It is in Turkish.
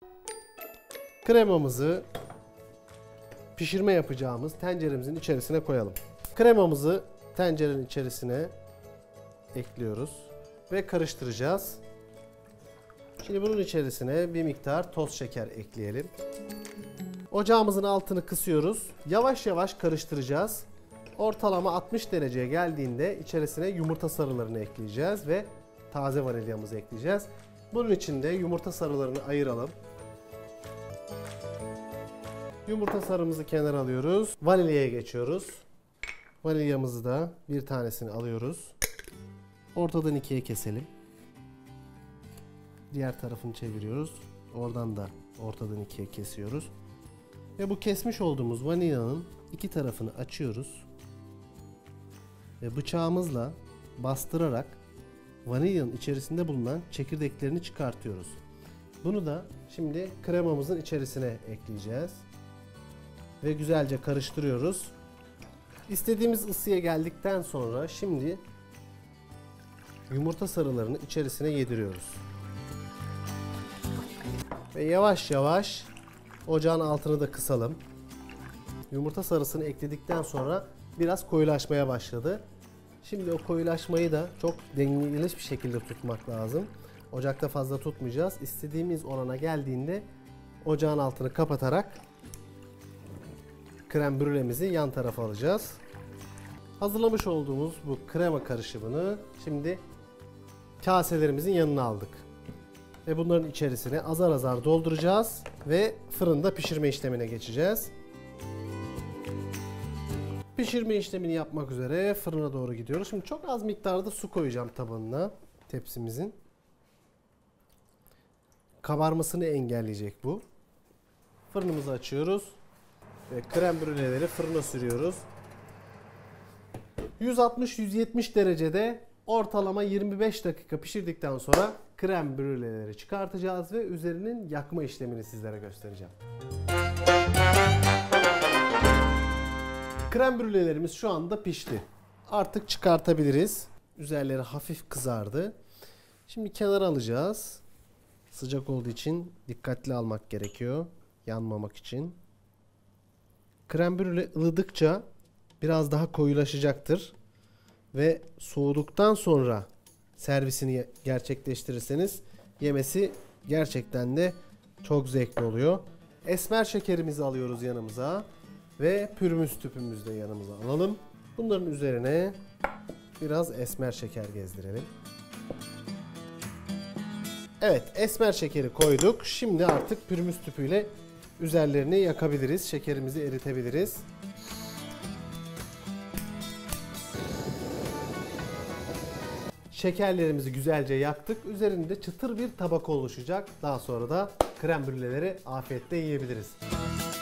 Kremamızı pişirme yapacağımız tenceremizin içerisine koyalım. Kremamızı tencerenin içerisine ekliyoruz ve karıştıracağız. Şimdi bunun içerisine bir miktar toz şeker ekleyelim. Ocağımızın altını kısıyoruz. Yavaş yavaş karıştıracağız. Ortalama 60 dereceye geldiğinde içerisine yumurta sarılarını ekleyeceğiz ve taze vanilyamızı ekleyeceğiz. Bunun için de yumurta sarılarını ayıralım. Yumurta sarımızı kenara alıyoruz. Vanilyaya geçiyoruz. Vanilyamızı da bir tanesini alıyoruz. Ortadan ikiye keselim. Diğer tarafını çeviriyoruz. Oradan da ortadan ikiye kesiyoruz. Ve bu kesmiş olduğumuz vanilyanın iki tarafını açıyoruz. Ve bıçağımızla bastırarak vanilyanın içerisinde bulunan çekirdeklerini çıkartıyoruz. Bunu da şimdi kremamızın içerisine ekleyeceğiz. Ve güzelce karıştırıyoruz. İstediğimiz ısıya geldikten sonra şimdi yumurta sarılarını içerisine yediriyoruz. Ve yavaş yavaş ocağın altını da kısalım. Yumurta sarısını ekledikten sonra biraz koyulaşmaya başladı. Şimdi o koyulaşmayı da çok dengeli bir şekilde tutmak lazım. Ocakta fazla tutmayacağız. İstediğimiz orana geldiğinde ocağın altını kapatarak krem brülemizi yan tarafa alacağız. Hazırlamış olduğumuz bu krema karışımını şimdi kaselerimizin yanına aldık. Ve bunların içerisine azar azar dolduracağız ve fırında pişirme işlemine geçeceğiz. Pişirme işlemini yapmak üzere fırına doğru gidiyoruz. Şimdi çok az miktarda su koyacağım tabanına, tepsimizin. Kabarmasını engelleyecek bu. Fırınımızı açıyoruz ve krem brüleleri fırına sürüyoruz. 160-170 derecede ortalama 25 dakika pişirdikten sonra krem brüleleri çıkartacağız ve üzerinin yakma işlemini sizlere göstereceğim. Krem brülelerimiz şu anda pişti. Artık çıkartabiliriz. Üzerleri hafif kızardı. Şimdi kenara alacağız. Sıcak olduğu için dikkatli almak gerekiyor. Yanmamak için. Krem brüle ılıdıkça biraz daha koyulaşacaktır. Ve soğuduktan sonra servisini gerçekleştirirseniz yemesi gerçekten de çok zevkli oluyor. Esmer şekerimizi alıyoruz yanımıza ve pürmüz tüpümüzü de yanımıza alalım. Bunların üzerine biraz esmer şeker gezdirelim. Evet, esmer şekeri koyduk. Şimdi artık pürmüz tüpüyle üzerlerini yakabiliriz. Şekerimizi eritebiliriz. Şekerlerimizi güzelce yaktık. Üzerinde çıtır bir tabaka oluşacak. Daha sonra da krem brüleleri afiyetle yiyebiliriz.